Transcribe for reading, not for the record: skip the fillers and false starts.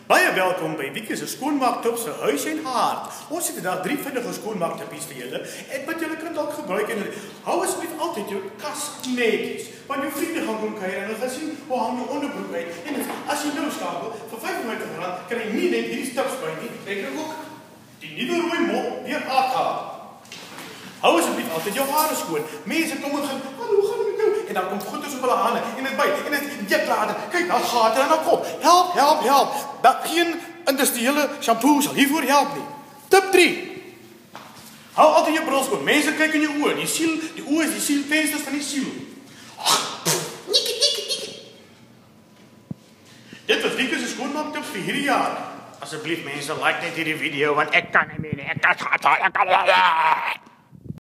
Baie welkom by Wicus skoonmaak-tips vir huis en haard. Ons het vandag 3 vinnige skoonmaak-tippies vir julle en wat julle kan dalk gebruik en hou asseblief altyd jou kas netjies. Want jou vriende gaan kom kuier en hulle gaan sien hoe hang jou onderbroek uit. En as jy nou skakel vir R95 kan jy nie net hierdie tips by nie, jy kry ook die nuwe rooi mop weer afhaal. Hou asseblief altyd jou hare skoon. Mense kom en gaan, hoe gaan dit nou? En dan kom goeders op hulle hande en dit byt en dit jeklater. Kyk, daar gate in haar kop. Help. Dat geen industriële shampoo sal hiervoor help nie. Tip 3. Hou altyd jou bril skoon. Mense kyk in jou oë. Die oë is die sielvensters van die siel. Nikkie. Dit was Wicus skoonmaak-tips vir hierdie jaar. Asseblief mense, like net hierdie video want ek kan nie meer nie. Ek kan